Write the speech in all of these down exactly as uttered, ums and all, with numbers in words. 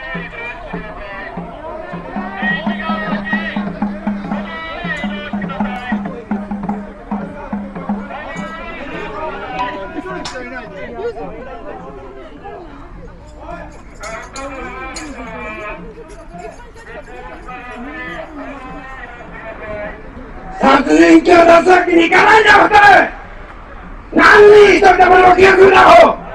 殺人鬼を出すわけにいかないんだ、ホテル。何人一人でもの気がするな、ほう。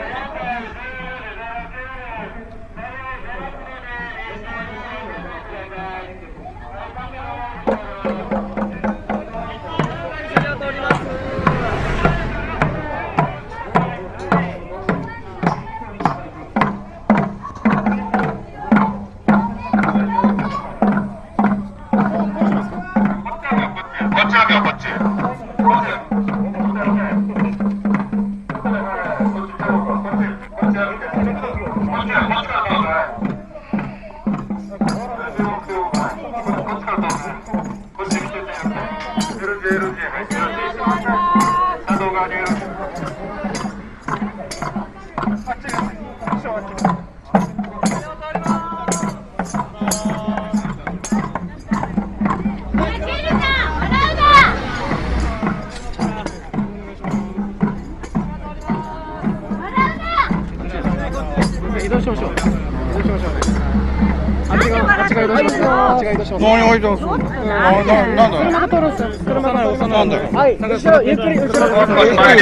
移動しましょう。移動しましょうね。あっちがあっちが移動しますよ。あっちが移動します。何が移動するの？なんだ？車が通るんですよ。車が通る。なんだよ。はい。後ろゆっくり後ろ。車が通ります。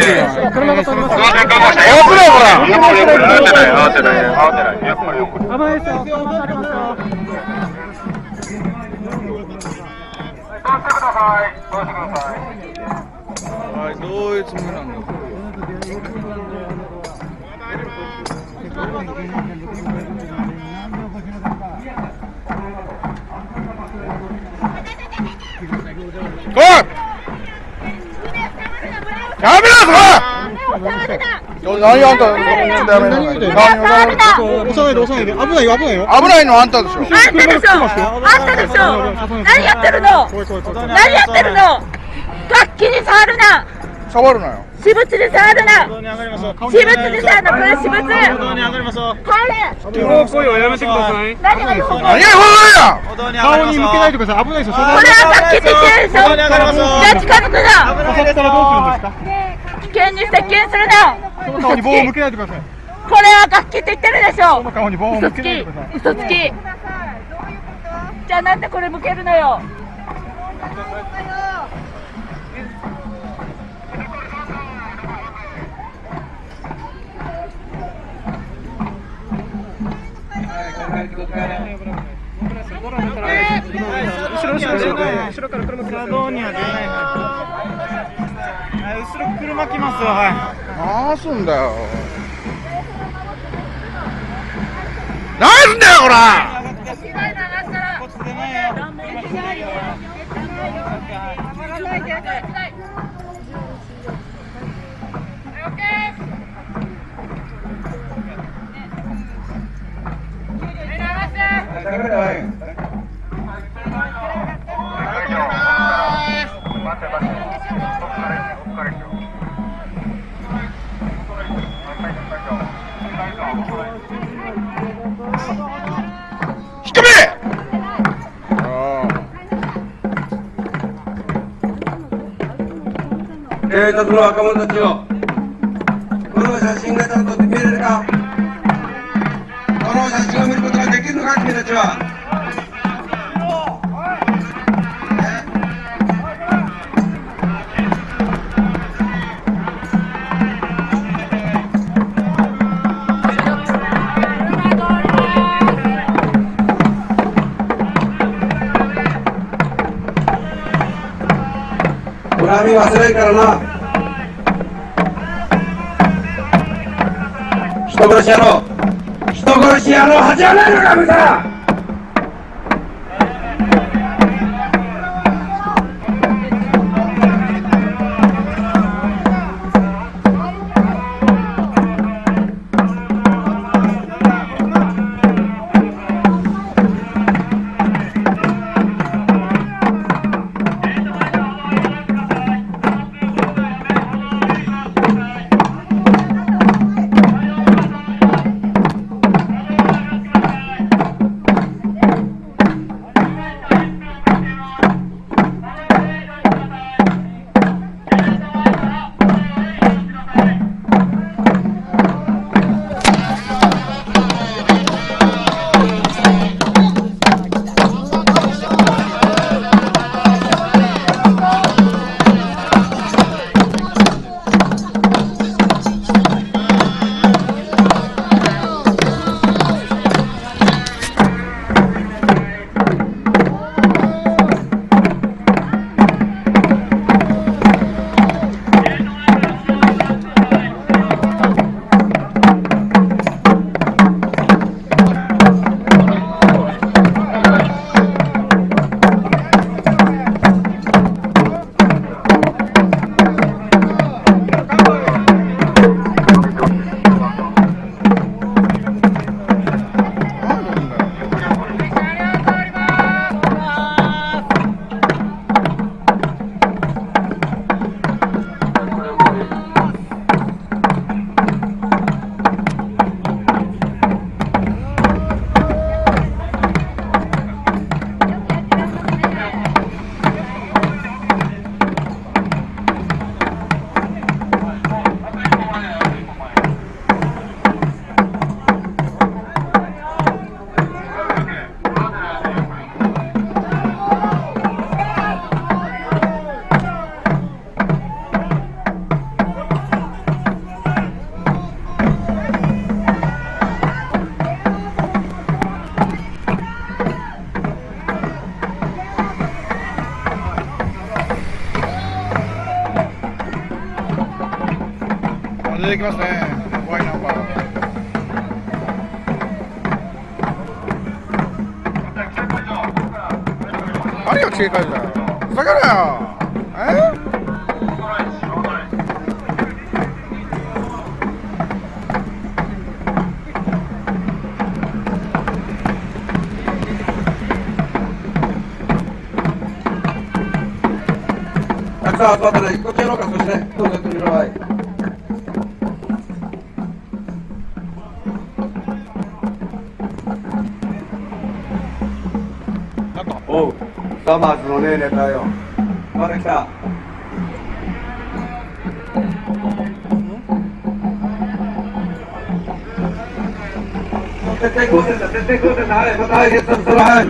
あぶないほら。ゆっくりゆっくり。慌てない慌てない。ゆっくりゆっくり。危ないですよ。渡りますよ。通してください。通してください。はい。どういうつもりなの？おい！やめなさい！何あんた、ちょっとやめなさい。押さないで押さないで。危ないよ危ないよ。危ないのあんたでしょ。あんたでしょ。あんたでしょ。何やってるの？何やってるの？楽器に触るな。触るなよ。私物で触るな。私物で触るな。これ私物。帰れ。違法行為はやめてください。何が違法行為？何が違法だよ。顔に向けないでください。危ないですよ。これは楽器って言ってるでしょ。じゃあ近づくな。刺さったらどうするんですか？危険に接近するな。その顔に棒を向けないでください。これは楽器って言ってるでしょ。その顔に棒を向けないでください。嘘つき。嘘つき。じゃあなんでこれ向けるのよ。後ろ後ろ後ろ後ろから車来ます。どうには出ない。後ろ車来ますよ。はい。何すんだよ。何すんだよこら。こっち出ないよ。引っ込め！警察の若者たちをこの写真がちゃんと見れるか？この写真を見ることができるのか君たちは。恨み忘れんからな。人殺し野郎、人殺し野郎恥はないのか、むさ。 てきますね。ワイナンバー。何を警戒だよ。ふざけろよ。え？ たくさん集まったらこっちやろうか。そしてね、どうぞやってみてください。おう、サマーズのねえねえだよ。まだ来た。絶対こうせんだ、絶対こうせんだ。はい、またはい、ゲットする。はい。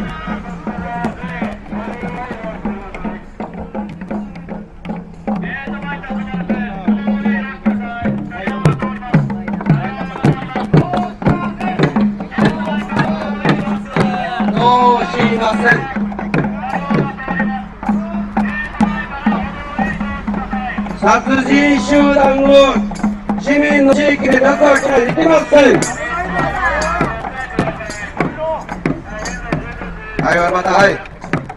殺人集団を市民の地域で出すわけはいけません。はい、またはい。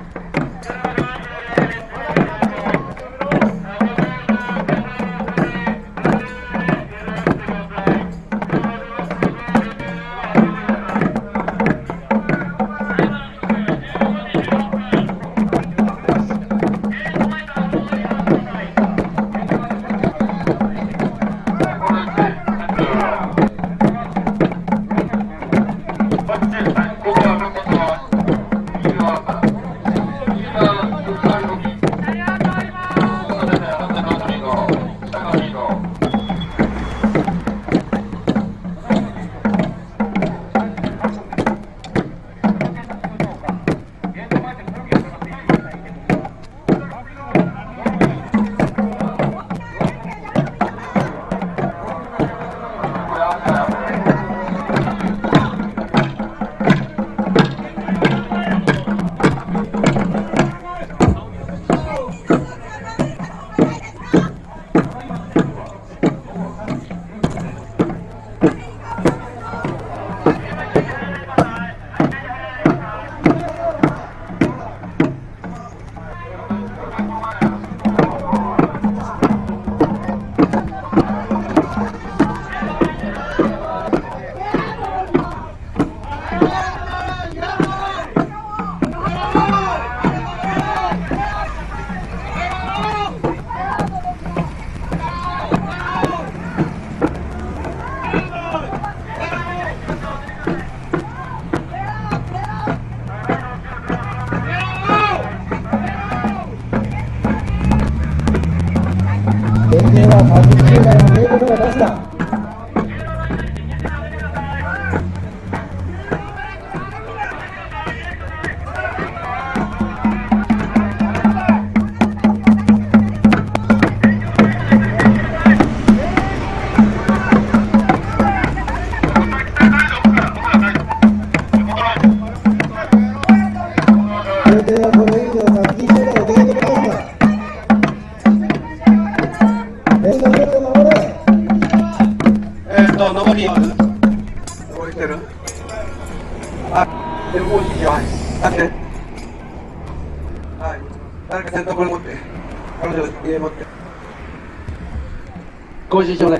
ご指示をね、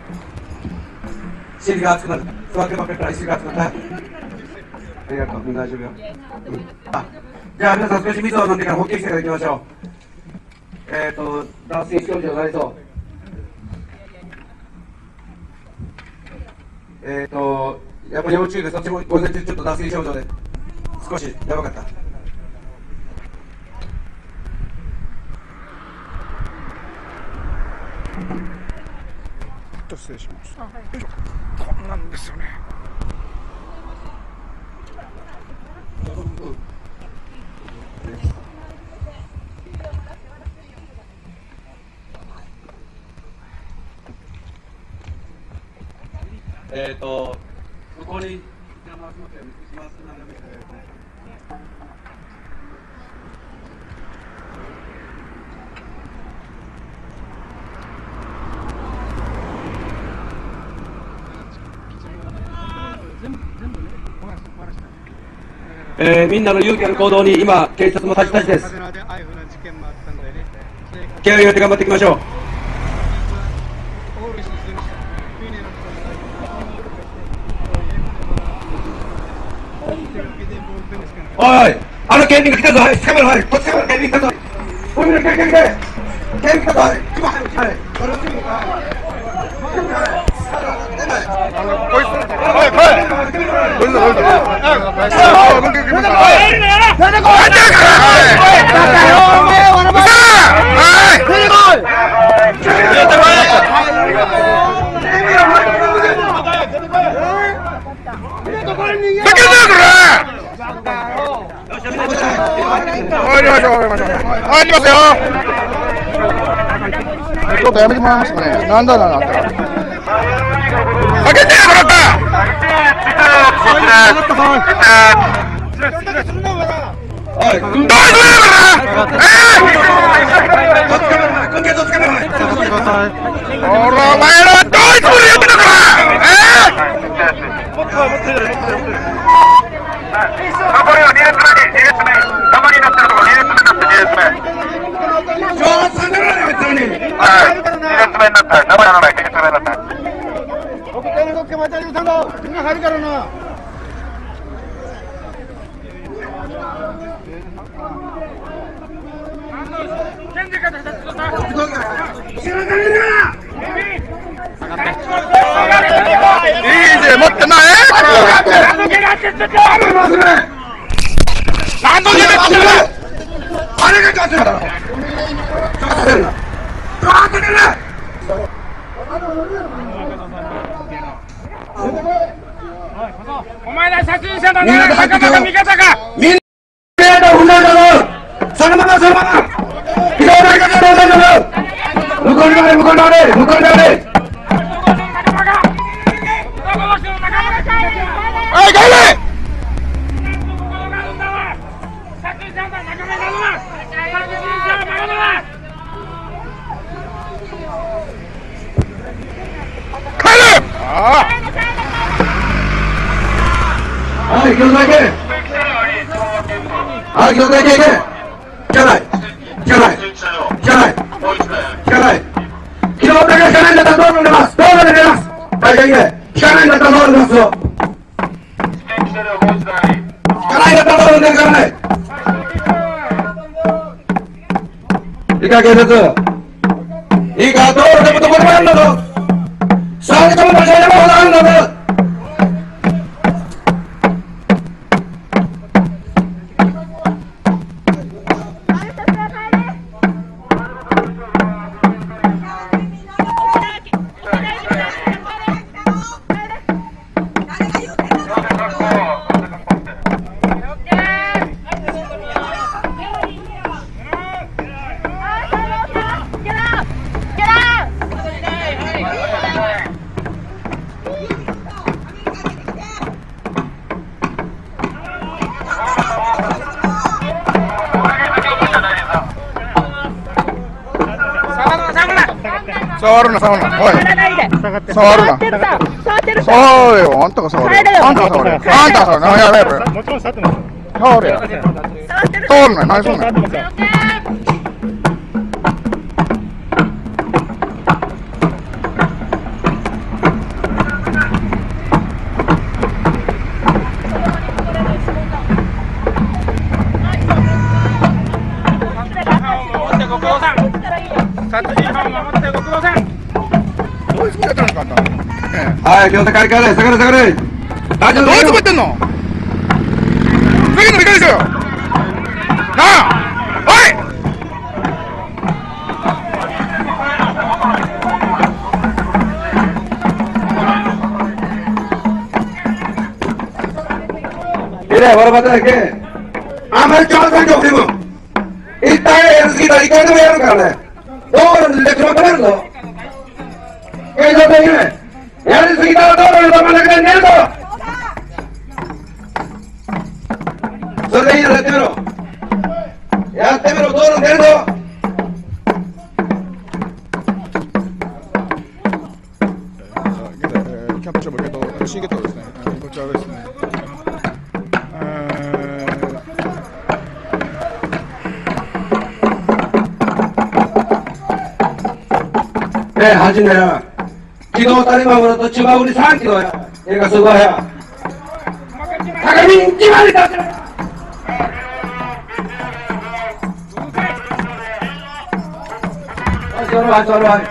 尻が熱くなる。座ってばっかりから尻が熱くなる。ありがとう、大丈夫よ。うん、あ、じゃあ皆さん少し水を飲んでからホッケーしてから行きましょう。えっ、ー、と、脱水症状になりそう。えっ、ー、と、やっぱり要注意で、そっちも午前中ちょっと脱水症状で、少しやばかった。 失礼します。はい、こんなんですよね。 えっと、ここに。 えー、みんなの勇気ある行動に今警察もたちたちです。気合を入れて頑張っていきましょう。おい、あの警備が来たぞ。はい、捕まる。はい、こっちから警備来たぞ。おい、来て来て来て。警備来たぞ。はい、今はい、はい。 こいつ、おい、おい。どうぞ、どうぞ。あ、向けてください。なんでこい。なんでこい。だからよ、お前はなば。はい。出てこい。出てこい。ふざけんなよ、これ。入りましょう、入りましょう。入りますよ。ちょっとやめてもらえますかね。なんだなんだ。ふざけんなよ、これか。 おい、 どうするのかな。おら、お前らはどういうつもりでやってんだから。残りはに列目に、に列目。ダマになってるところに列目になってに列目。 挑発さんだろ、あいつらに。 はい、に列目になった。ダマにならない、に列目になった。僕、手にどっけまちゃりさんだ。みんな入るからな。いいぜ、持ってない。何の気がってんだ。何の気がってんだ。あれが勝つんだろ。勝つんだ。勝つんだ。お前ら写真者だな。仲間か味方か。みんな踏んだんだぞ。そのままそのまま。移動だけがどうなんだぞ。向こうに回れ向こうに回れ向こうに回れ。はい、帰れ。帰れ。 はい、気をつけて。はい、気をつけていけ。じゃない。じゃない。じゃない。じゃない。機動だけ引かないんだったら道路に出ます。道路に出ます。はい、じゃあいけ。引かないんだったら道路に出ますよ。引かないんだったら道路に出ない。いいか、警察。いいか、道路でもどこでもやるんだぞ。さんじかんも間違えればほどあるんだぞ。 触るな、触るな、おい。触るな。そうよ、あんたが触る。あんたが触る。あんたが触る。やべやべ。もちろん触ってます。触るや。触るな、何すんの。 はい、両手借り替えない、下がれ下がれ。大丈夫。 どうつぶってんの。次のいかでしょよ。なあ、おい。 Mira, baru batas ke. Amal cuma saja optimu. Ita yang sekitar ikan itu bayar kan? Oh, tidak cuma bayar loh. Kayak apa ini? Yang sekitar itu orang yang mana kan dia tuh? Sudah ini ada temero. Ya temero tuh orang dia tuh. Kita キャンプショップけど、新ゲットですね。こちらですね。えー 네, 하진네라. 기도 다리마으로 또 치마 우리 산 기도야. 얘가 수고야. 다가민 지만이다. 저로 와, 저로 와.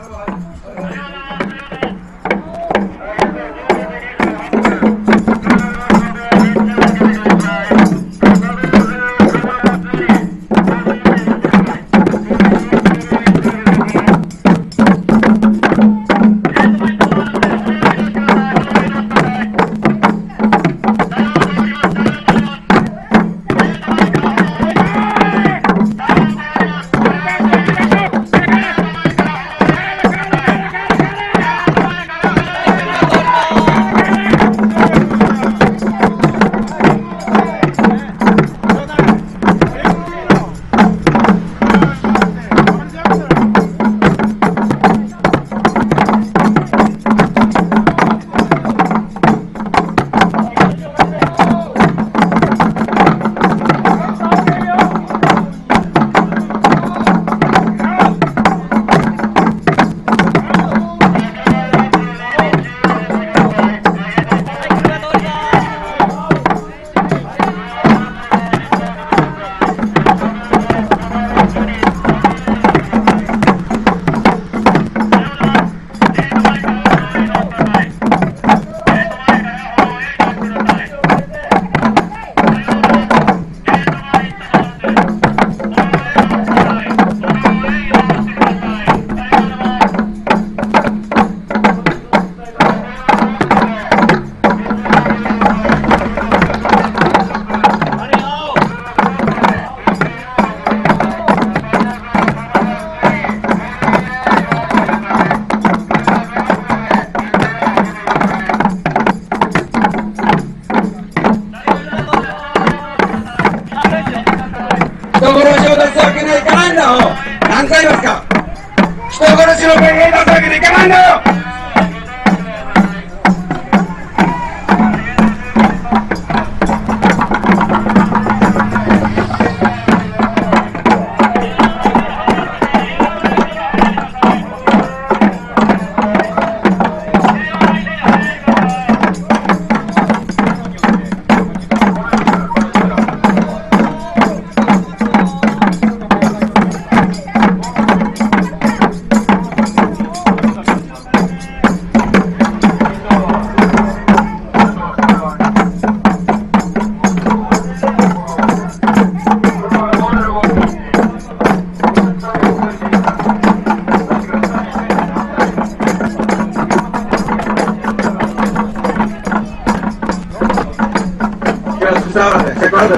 何回言いますか。人殺しの弁明出すわけにいかないんだよ。Ahora, se acuerda.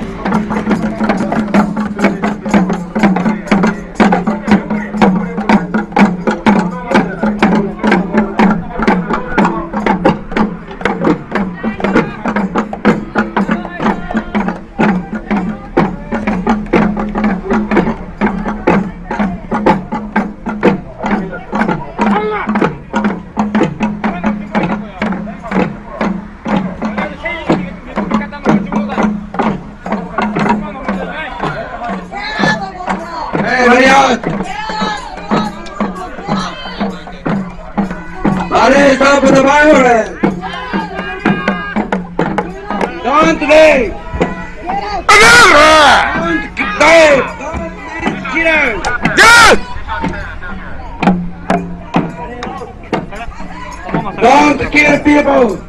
Allez, stop the violence! Don't leave! Don't leave! Don't kill us! Yes! Don't kill people!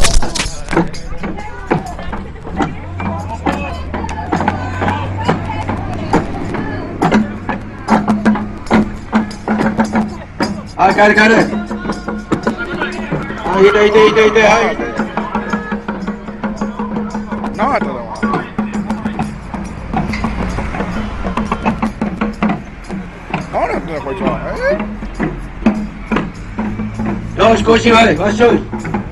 Ah, care, care! あ、いたいたいたいた、はい。なかっただわ。何やってんだこいつは。え？よし、更新はい、わっしょい。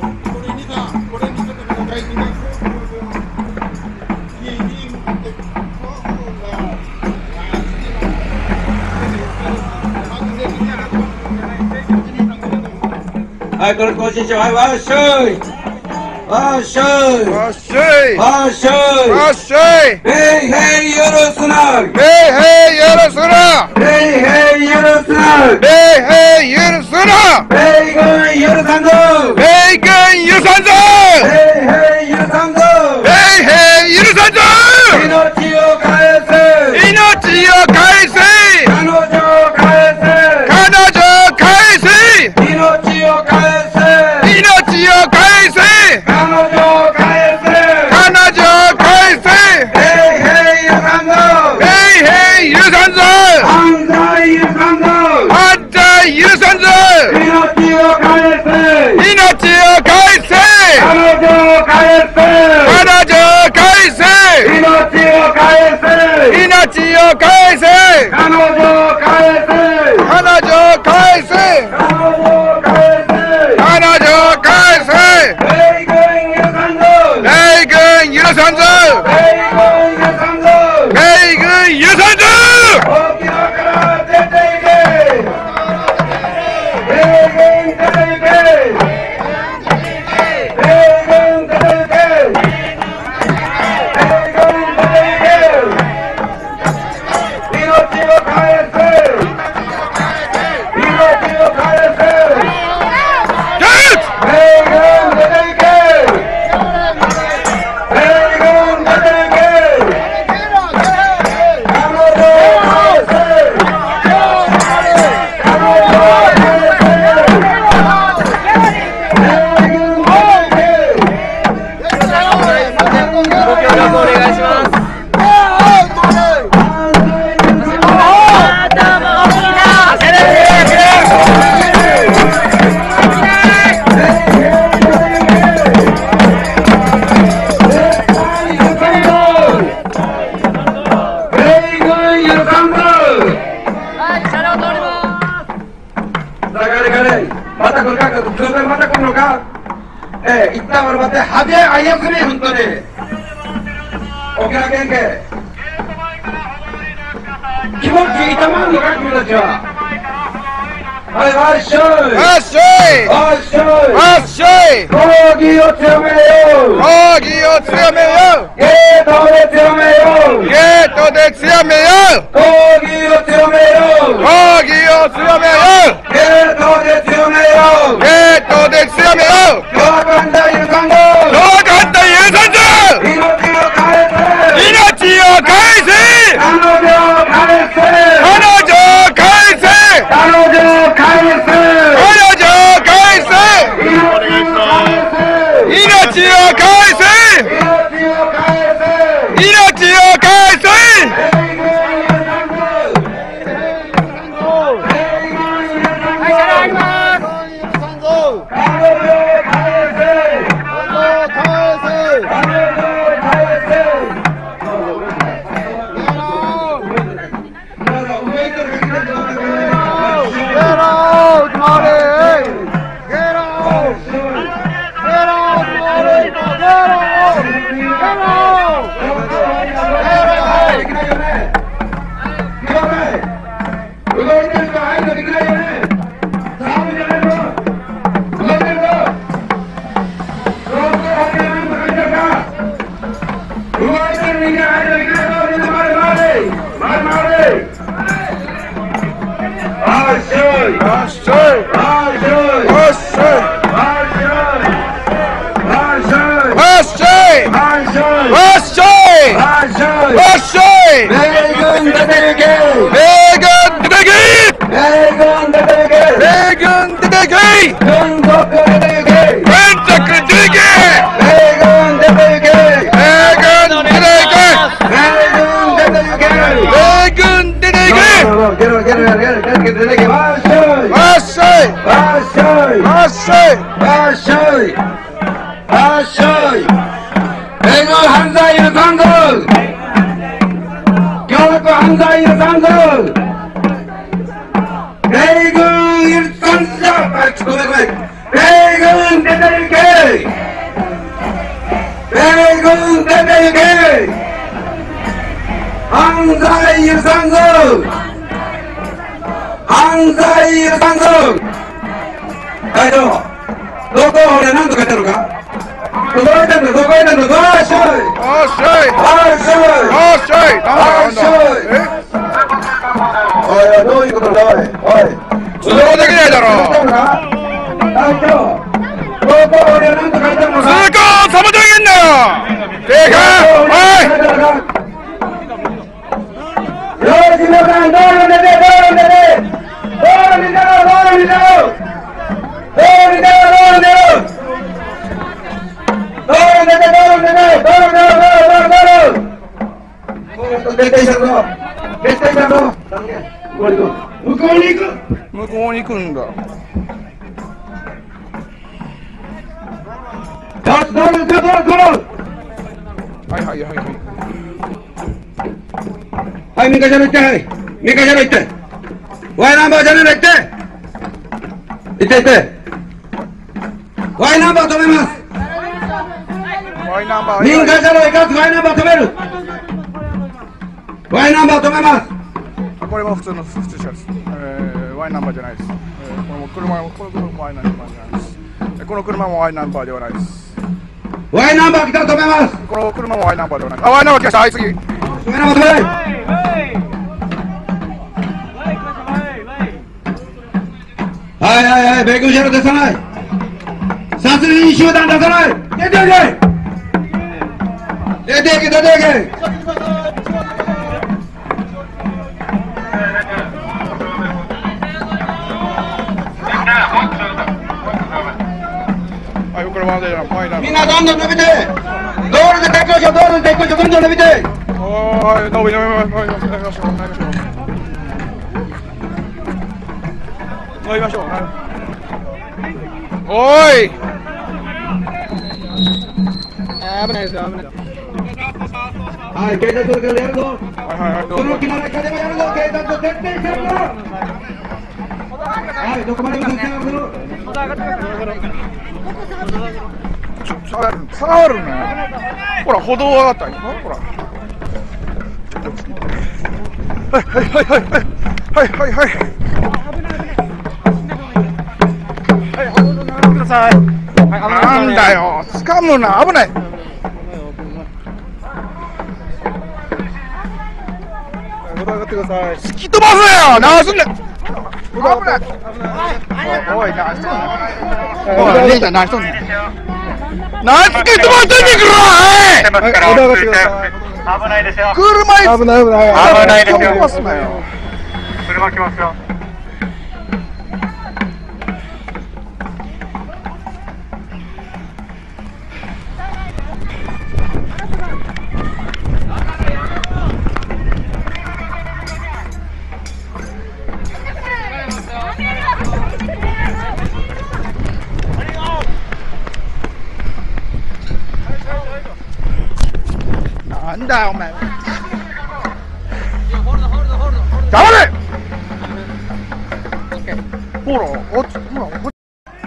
はい、これ更新しよう。はい、わっしょい。わっしょい。わっしょい。わっしょい。わっしょい。へいへい、よろすな。へいへい、よろすな。へいへい、よろすな。へいへい、 米軍許さんぞ米軍許さんぞ米兵許さんぞ米兵許さんぞ命を返せ命を返せ彼女を返せ彼女を返せ命を返せ命を返せ彼女を返せ彼女を返せ米兵許さんぞ米兵許さんぞ犯罪許さんぞ犯罪許さんぞ命を返せ命を返せ彼女を返せ彼女を返せ命を返せ命を返せ彼女を返せ彼女を返せ彼女を返せ彼女を返せ米軍許さんぞ米軍許さんぞ米軍許さんぞ米軍許さんぞ沖縄から出ていけ米軍出ていけ米軍出ていけ米軍出ていけ命を返せ命を返せ米軍出ていけ米軍出ていけ彼女を返せ彼女を返せ米軍出ていけご協力お願いします。 また来るか、空港また来るのか、えー、一旦俺待って、はじめあいやすね、本当に。沖縄県警。気持ち痛まんのか、君たちは。はい、わっしょい。 わっしょいわっしょい。 わっしょい抗議を強めよう。 抗議を強めようゲートで強めよう。 ゲートで強めよう抗議を強めよう。 抗議を強めようゲートで強めよう。 ゲートで強めよう今日は簡単許さんぞ。 どう簡単許さんぞ命を返せ。 命を返せ彼女を返せ。 彼女を返せ彼女を返せ。 彼女を返せ命を返せ命を返せ。 命を返せどういうことだおいおい通報できないだろ正解。はい。 よーし、皆さん、道路に出て、道路に出て、道路に出ろ、道路に出ろ、道路に出ろ、道路に出ろ、道路に出て、道路に出て、道路に出ろ、道路に出ろ、道路に出ろ。絶対したぞ、絶対したぞ。向こうに行く、向こうに行く、 向こうに行くんだ。 道路、道路、道路、道路。 はいはいはいはい。 はい、三日じゃの行って、はい。三日じゃの行って。ワイナンバーじゃねえの行って。行って行って。ワイナンバー止めます。 ワイナンバー。 民間車両行かずワイナンバー止める。ワイナンバー止めます。 これは普通の普通車です。えー、ワイナンバーじゃないです。えー、この車もこの車もワイナンバーじゃないです。この車もワイナンバーではないです。 ワイナンバー来たら止めます。 この車もワイナンバーではないです。あ、ワイナンバー来ました。はい、次。 ワイナンバー止め。はいはいはい、米軍車両出さない。殺人集団出さない。出ていけ。出ていけ、出ていけ。 はい、これワイナンバー。 みんなどんどん伸びて。道路で撤去しよう、道路で撤去しよう、どんどん伸びて。 はい、伸び伸び伸び伸びましょう、伸びましょう。伸びましょう。おーい。危ないですよ、危ないですよ。 はい、警察それからやるぞ。 はいはいはい、どうぞ。 その気の中でもやるぞ、警察を徹底してやるぞ。はい、どこまでも進めるぞ。 ちょ、下がる、下がるね。ほら、歩道上がったんよ。ほら。はいはいはいはいはいはいはい。はい、歩道流れてください。なんだよ、掴むな、危ない。歩道上がってください。突き飛ばすなよ、何すんだよ。危ない。おい、何しとんの。おい、姉ちゃん、何しとんの。何突き飛ばしてんねんから。はい、歩道上がってください。 危ないですよ。 車危ない危ない危ないですよ。 飛ばすなよ。 車来ますよ。 なんだよお前。黙れ。ほら、おっち、ほら、ほら。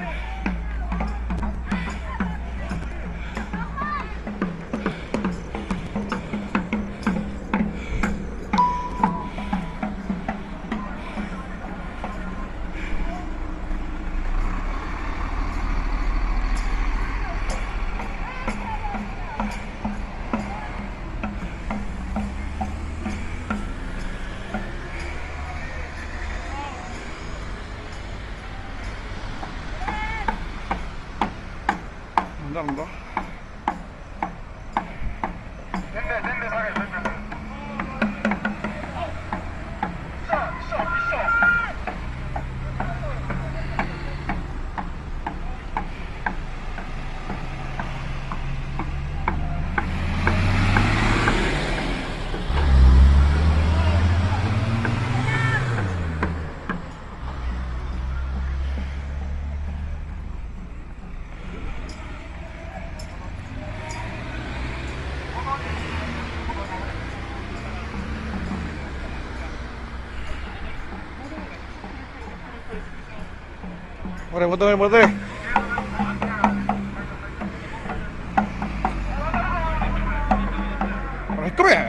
なんだ。Boleh, boleh, boleh. Itu ya.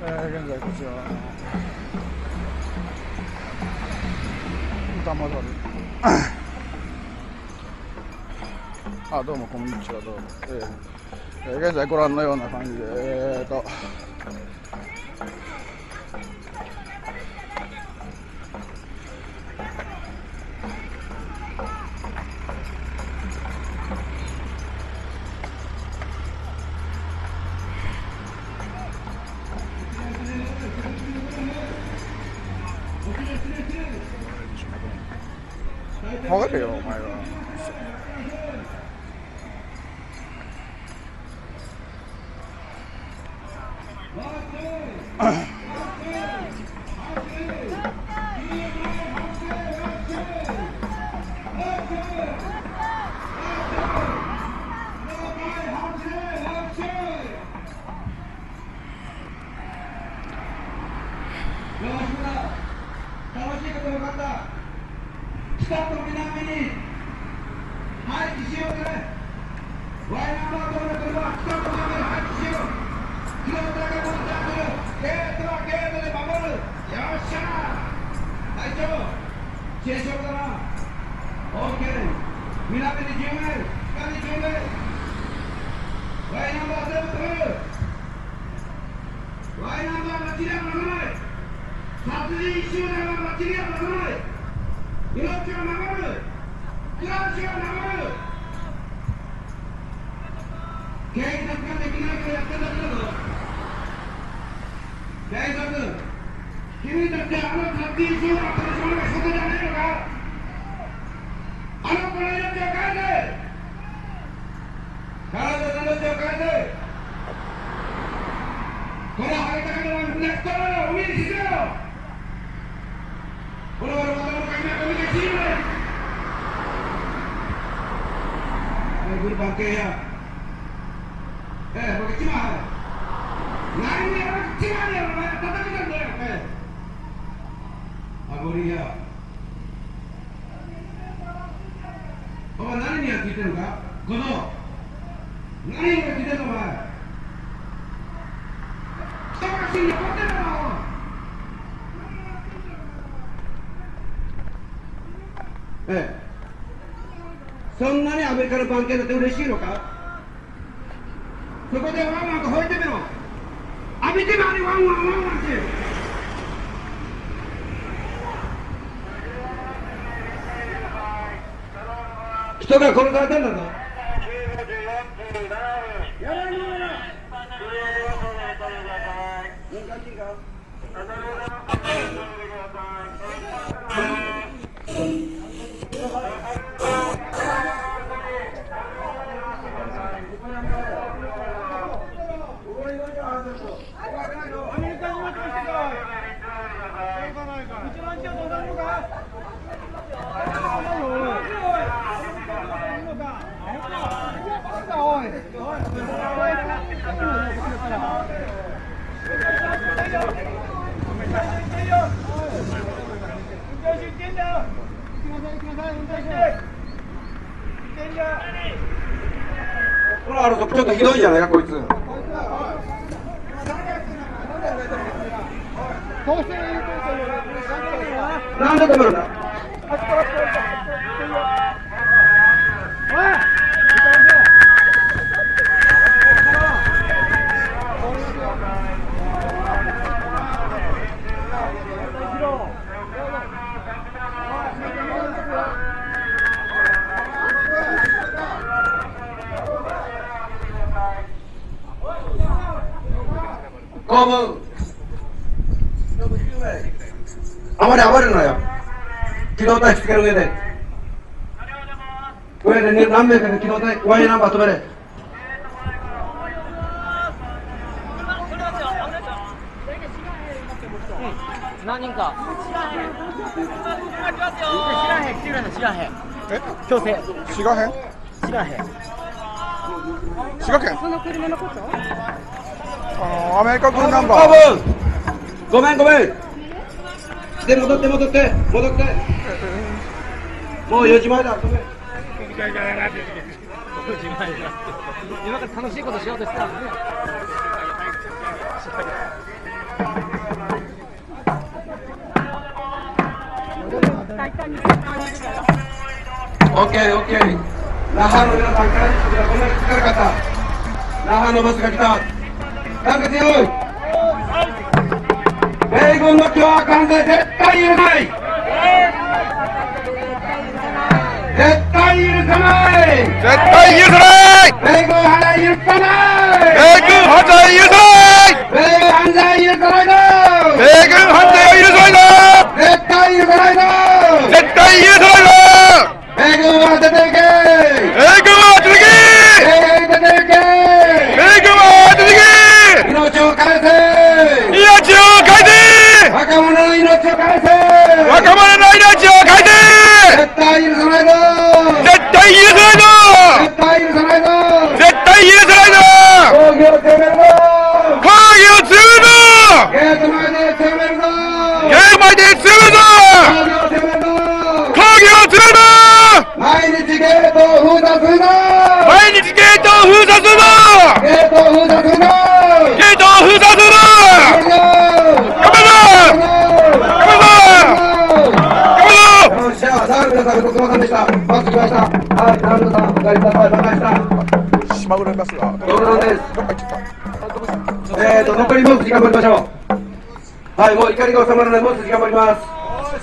えー、現在こちら歌戻るあ、どうもこんにちは、どうも、えー、現在ご覧のような感じで、えーと分かるよ、お前は。 楽しいことよかった。北と南に配置しようぜ。ワイナンバー登録は北と南に配置しよう。黒だけ持ってある。ゲートはゲートで守る。よっしゃー。隊長、知恵勝負だな。オーケー。南にじゅうめい、北にじゅうめい。ワイナンバー全部取る。ワイナンバー間違いはならない。殺人集団は間違いはならない。命を守る。暮らしを守る。警察ができないからやってるだけだぞ。警察、君たちあの殺人集団を取り締まるが仕事じゃねえのか。あの子の命を返せ。彼女の命を返せ。このハゲタカのネットを海に沈めろ。この俺またの髪はゴミで死ぬね。Guru bangke ya. Eh, pakai cimah. Lain dia orang cimah dia, orang tatap kita dia. Eh, Agoria. Oh, nani ni yang kita enggak? Gono. Nani yang kita tu bah? Kita kasih dia kotor lah. Eh.そんなにアメリカの番犬だって嬉しいのか。そこでワンワンと吠えてみろ。浴びてまでワンワンワンワンって。人が殺されたんだぞ。やらないのよ。難しいか。ほら、あのちょっとひどいじゃないかこいつ。なんで止めるんだ。公文あまり暴れるなよ。機動隊つける上で上で何名かで機動隊ワイナンバー止めれ。 何人か知らへん知らへん知らへんえ強制滋賀県知らへん滋賀県その車のことあのアメリカ軍ナンバーごめんごめんで戻って戻って戻ってもうよじまえだごめん今から楽しいことしようとしたんですねオッケーオッケー。那覇の皆さんからこんなに疲れかった。那覇のバスが来た。なんか強い。米軍の凶悪犯罪絶対許さない。絶対許さない。 絶対許さない。 米軍犯罪許さない。 米軍犯罪許さない。 米軍犯罪許さないぞ。 米軍犯罪を許さないぞ。 絶対許さないぞ。 絶対許さないぞ。 米軍は出ていけ。 米軍は出てけ。 米軍出ていけ。 米軍は出てけ。 命を返せ。 命を返せ。 若者の命を返せ。 若者の命を返せ。 絶対許さないぞ。 絶対許さないぞ。 絶対許さないぞ。 絶対許さないぞ。 抗議を強めるぞ。 抗議を強めるぞ。 ゲート前で強めるぞ。 ゲート前で強めるぞ。 抗議を強めるぞ。 抗議を強めるぞ。 毎日ゲートを封鎖するぞ。 毎日ゲートを封鎖するぞ。 ゲートを封鎖するぞ。 ゲートを封鎖するぞ。頑張るぞ。頑張るぞ。 よっしゃ、さあ皆さんごちそうさまでした。バス来ました。はい、ナルトさん、お帰りください。バカした。 島黒いバスがどうぞです。 どっか行っちゃった。 えーと、残りもう少し頑張りましょう。はい、もう怒りが収まらない、もう少し頑張ります。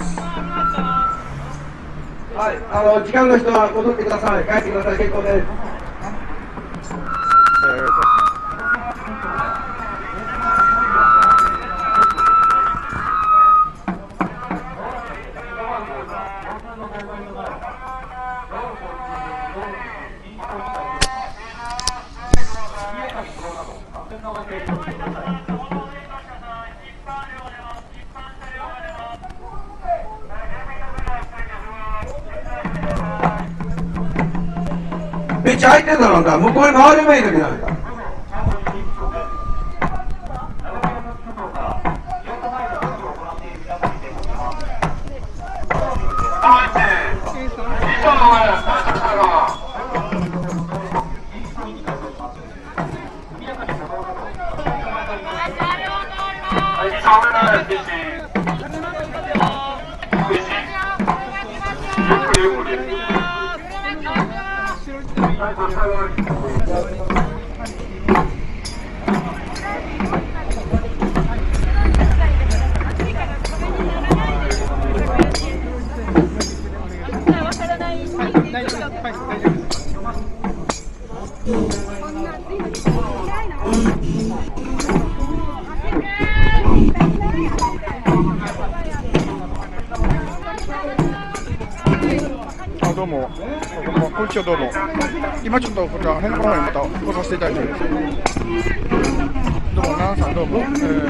はい、あの、時間の人は戻ってください。帰ってください、結構です。めっちゃ入ってんだろ、あんた。向こうに回ればいいだけじゃないか。 あ、どうも。こんにちは、どうも。今ちょっとこちら変な方にまた来させていただいてるんですけど。どうも、奈々さん、どうも。え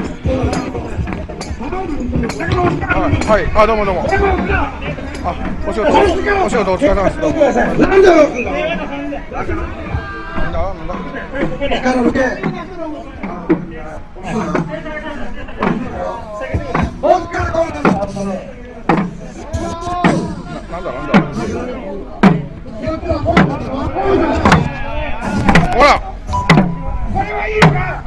ー、はい、はい、あ、どうもどうも。あ、お仕事、お仕事お疲れ様です。どうも。 なんだよ。 なんだ、なんだ。 から抜け。 なんだなんだ。ほら。これはいいのか。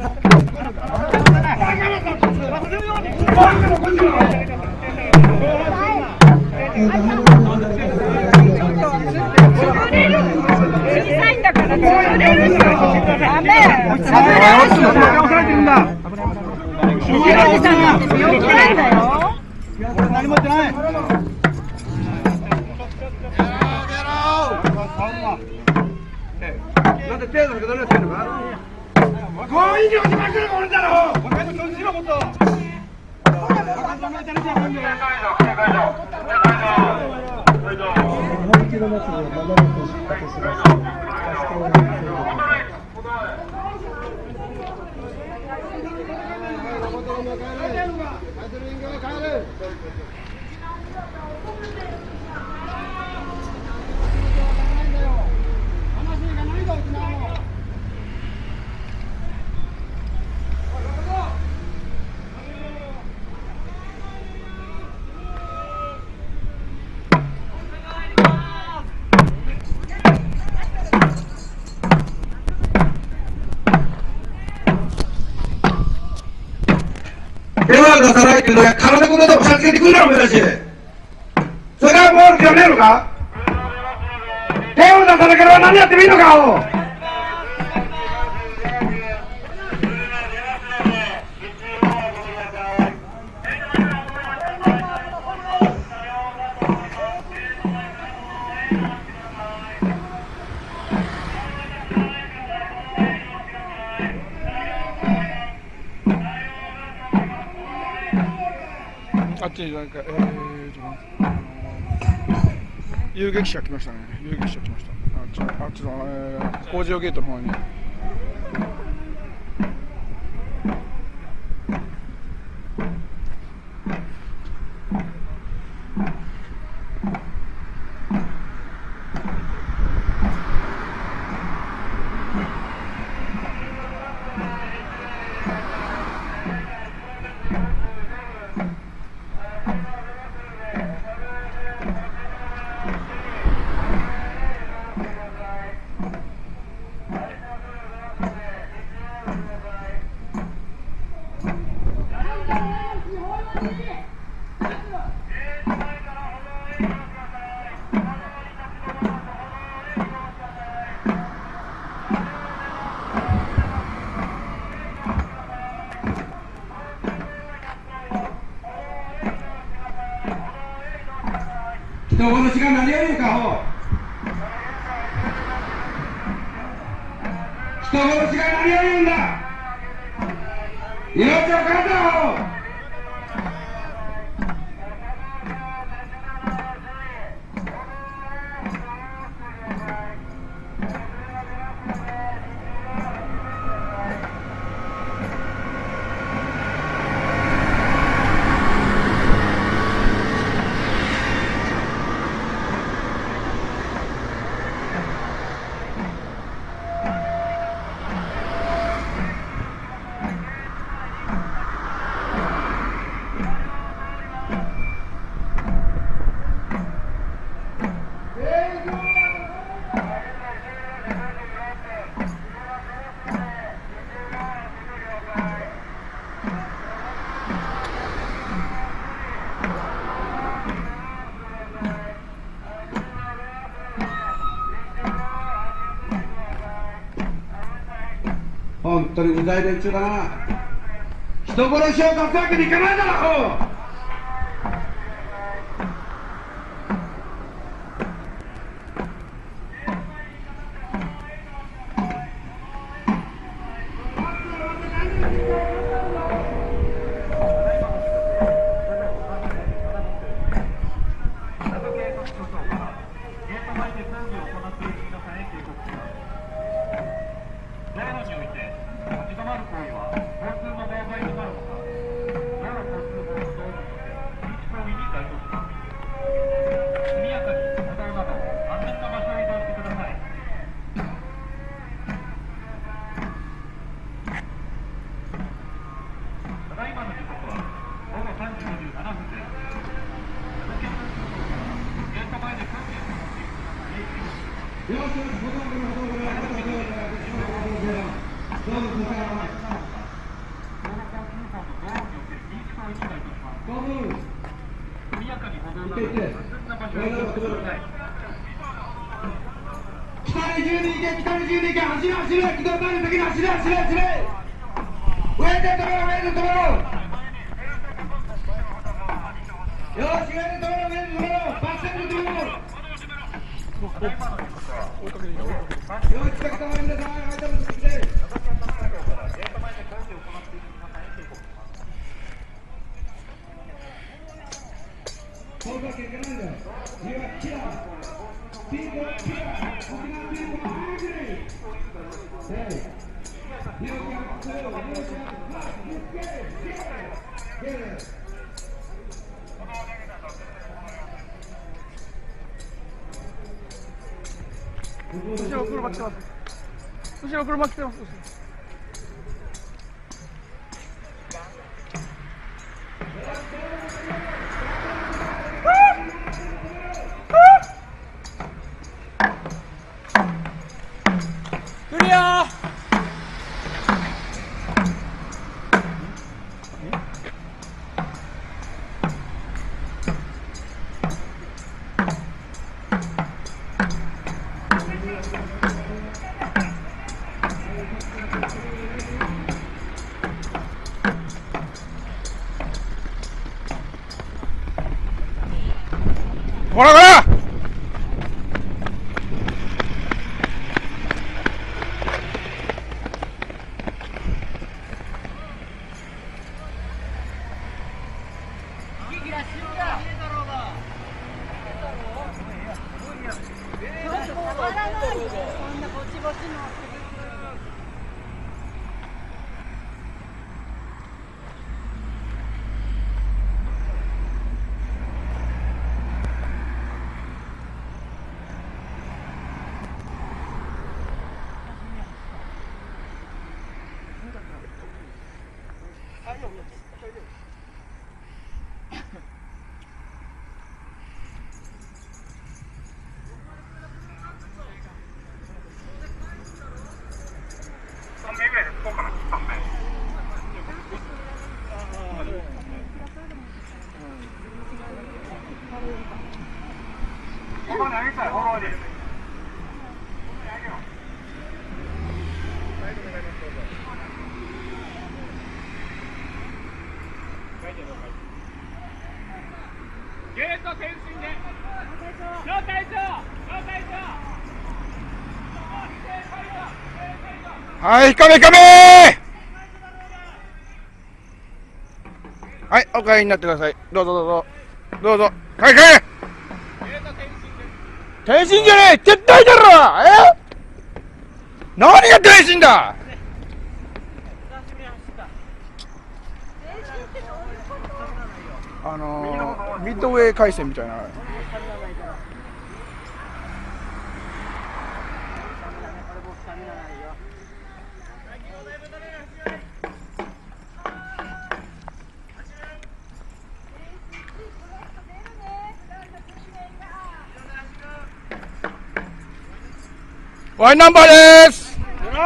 小さいんだから潰れるよ。ダメ。 何も言ってない。 なんで手のけどねってんのか。 こういうにまくるもんだろ。お前の調子しろもっと。 手は出さないっていうのは体ごとでもさつけてくるなお前たち。それはボールじゃねえのか。 手を出さなければ何やってもいいのかアホ。 あっちになんか、えー、ちょっと遊撃車来ましたね。遊撃車来ました。あっち、あっちの、えー、工場ゲートの方に。人殺しが何やるんかアホ。人殺しが何やるんだ。命をかけたアホ。本当にうざい連中だな。人殺しを出すわけにいかないだろ。北にじゅうに行け、北にじゅうに行け、走れ走れ、機動隊の先に走れ走れ走れ。上で止めろ、上で止めろ。よし、上で止めろ、上で止めろ、バッテンで止めろ。よし、来た来た、皆さん、はい、多分来て。そうだけいけないんだよ。You are killer. People are killer. 沖縄 people are angry. Hey. You got to, you got to, you get it, get it, get it. 後ろ車来てます。後ろ車来てます。クリア。 こらこらゲート前進で両隊長両隊長はい、カメカメはい、お帰りになってください。どうぞどうぞどうぞ。帰れ帰れ転進じゃねえ、撤退だろ。え何が転進だ。あのー、ミッドウェー回線みたいな。ワイナンバーです。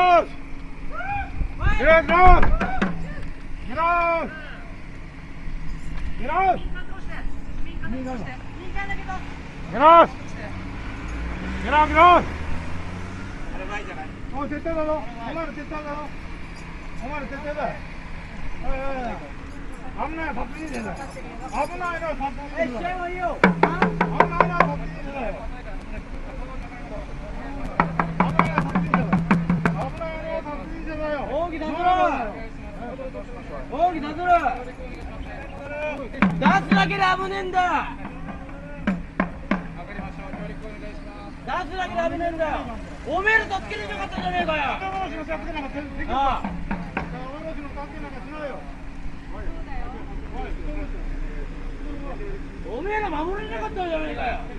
出すだけで危ねえんだ。出すだけで危ねえんだよ。おめえらとつければよかったじゃねえかよ。ああ。おめえら守れなかったじゃねえかよ。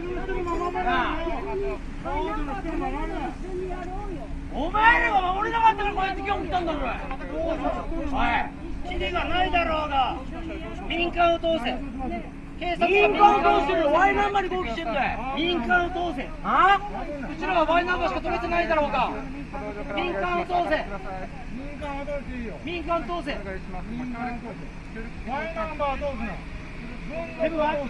お前らが守れなかったからこうやって今日来たんだろ。おい。指示がないだろうが民間を通せ。警察が民間を通してる。ワイナンバーに抗議してんだよ。民間を通せ。ああ、うちらはワイナンバーしか取れてないだろうが民間を通せ。民間を通せ。ワイナンバー通すな。全部ワイ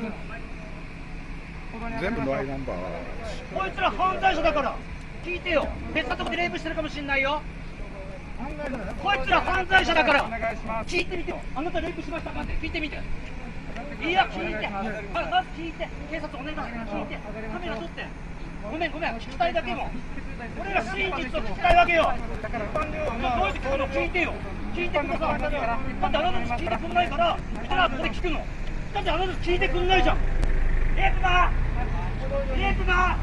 全部ワイナンバー。こいつら犯罪者だから聞いてよ。別なとこでレイプしてるかもしんないよ。こいつら犯罪者だから聞いてみてよ。あなたレイプしましたかって聞いてみて。いや聞いて、まず聞いて。警察お願い聞いて。カメラ撮って。ごめんごめん、聞きたいだけも俺ら真実を聞きたいわけよ。どうやって聞くの聞いてよ。聞いてください。だってあなたたち聞いてくんないからうちらはここで聞くの。だってあなたたち聞いてくんないじゃん。レイプだレイプだ。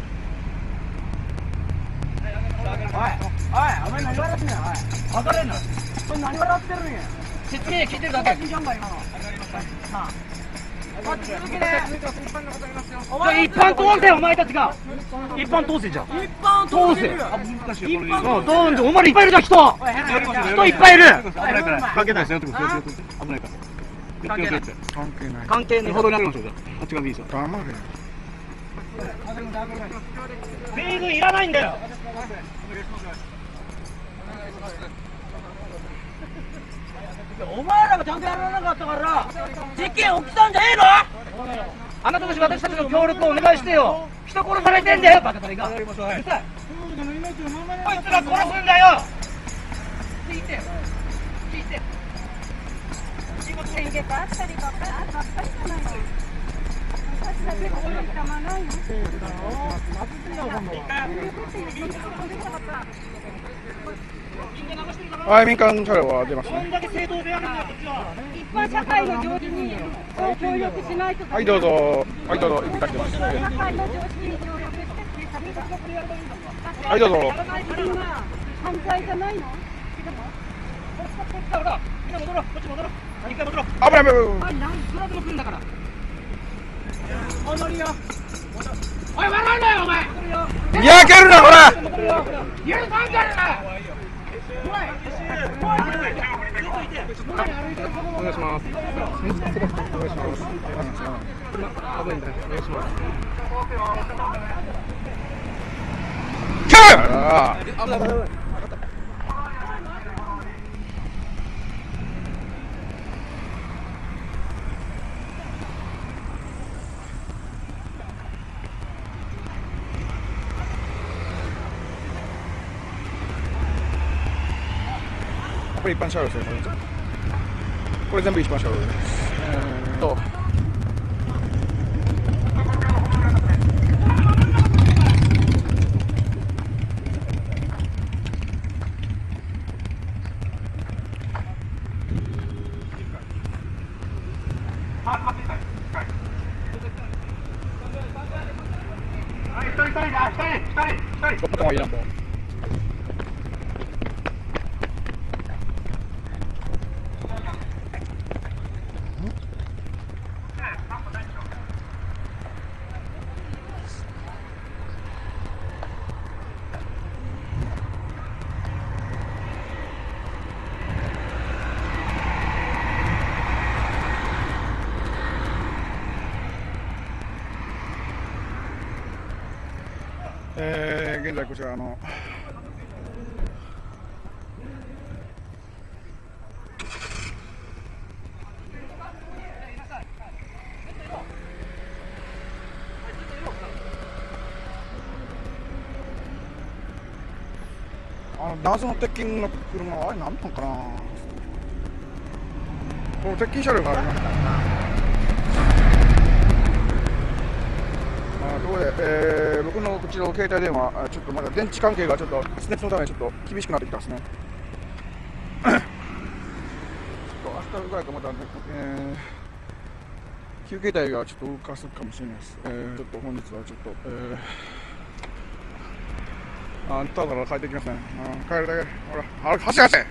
おい、おい、お前何笑ってんの。おい、分かれんな。それ何笑ってるんや。説明聞いてるだけ。いいじゃんか今の。さあ、続けて。お前一般通せよ、お前たちが。一般通せじゃん。一般通せ。一般通せ。どうお前いっぱいいるじゃん人。人いっぱいいる。 関係ないですよ。危ないから。関係ない。 関係ない。 歩道にありますよ。あっち側でいいですよ。 黙れ。 米軍いらないんだよ。お前らがちゃんとやらなかったから事件起きたんじゃねえの。あなたたち私たちの協力をお願いしてよ。人殺されてんだよバカタレが。うるさい。こいつら殺すんだよ。聞いて聞いて。 先月あったりばっかりあったじゃないの。 はい、民間車両は出ますね。 一般社会の常識にそう協力しないと。 はいどうぞ、はいどうぞ、民間来てます。 社会の常識に協力して警察がこれやればいいんだ。 はいどうぞ。 犯罪じゃないの？ ほら、みんな戻ろう、こっち戻ろう。一回戻ろう。 危ない危ない危ない。 はい、なんそらでも来るんだから。戻るよ。おい、笑うなよ、お前。 にやけるな、ほら。 家に帰んじゃねえか。 お願いします。お願いします。お願いします。危ないんだよ。お願いします。キャー！これ一般車両ですね。これ全部一般車両です。えーっと。ボタンはいらんもん。えー、現在こちらのあの謎の鉄筋の車はあれ何トンかな。この鉄筋車両があります。ところで、えー、僕のこちらの携帯電話、ちょっとまだ電池関係がちょっと発熱のためちょっと厳しくなってきたですね。ちょっと明日ぐらいかまた、えー、旧携帯がちょっと動かすかもしれないです。えー、ちょっと本日はちょっと、えー、あんたから帰ってきますね。あ帰るだけ、ほら、あ走れ走れ。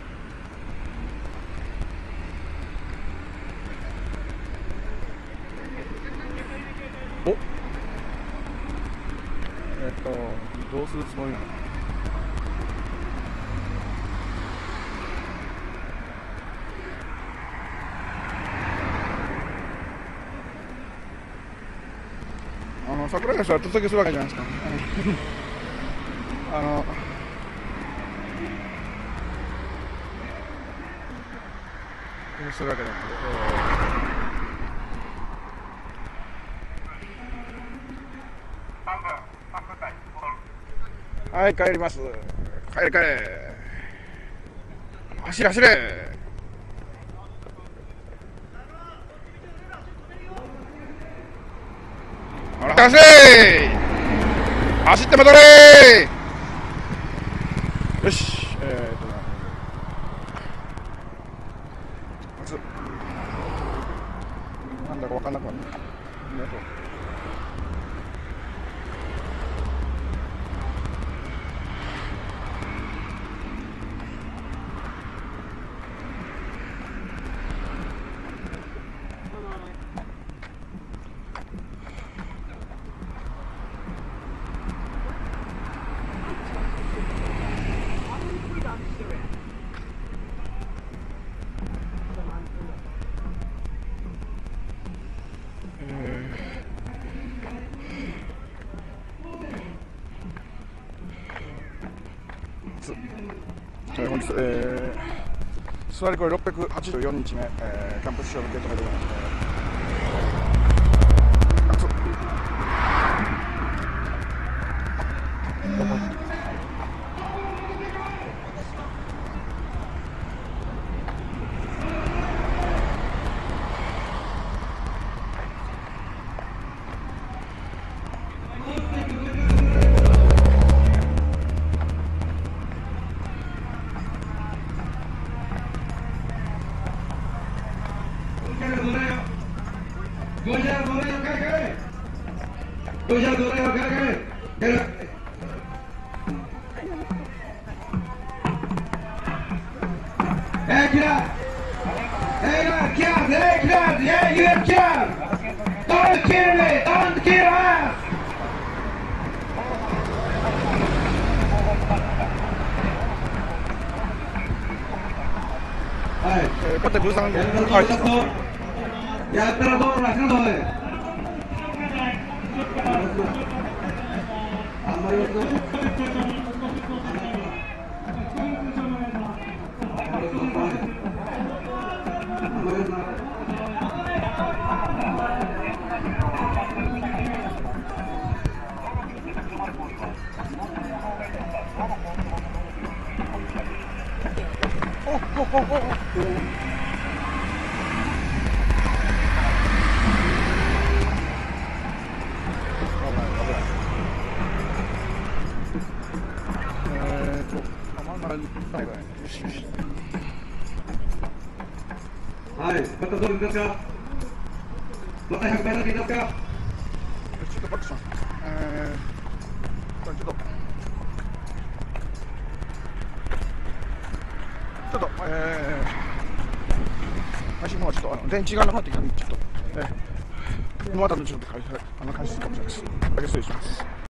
おえっと、どうするつもりなの？あの桜井さんは突撃するわけじゃないですか。あのするわけじゃなくて、えー、はい帰ります。帰れ帰れ。走れ走れ。走れ走って戻れ。よし、えーとなんだか分かんなくなった。えー、本日、えー、座りこれろっぴゃくはちじゅうよんにちめ、えー、キャンプ師匠のゲットが出ました。 Goyang boleh kali kali. Goyang boleh kali kali. Jalan. Eh kira. Eh kira, eh kira, eh kira kira. Don't kill me, don't kill us. Hai, kata busang. Ya terus rasanya boleh. Ambil itu. Oh, oh, oh, oh. Hai, betul betul betul kah? Betul yang benar betul kah? Cuk, bagus. Eh, cuk. Cuk, eh,足もちょっとあの電池がなくなってきたんでちょっと、えー、またちょっとあの感じするかもしれないです。だけ失礼します。